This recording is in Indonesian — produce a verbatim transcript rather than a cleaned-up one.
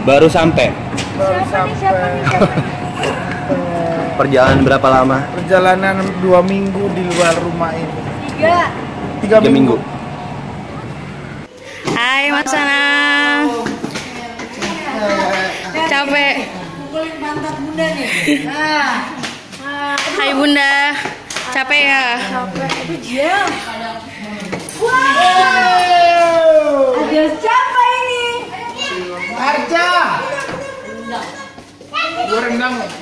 Baru sampai. Baru sampai. Perjalanan berapa lama? Perjalanan dua minggu di luar rumah ini. Tiga. Tiga, Tiga minggu. minggu. Hai Mas Anang. Capek. Pukulin pantat bunda nih. Nah. Hai Bunda. Capek ya? Capek. Itu jam. Wow. Ada siapa ini? Arca. Gue rendang.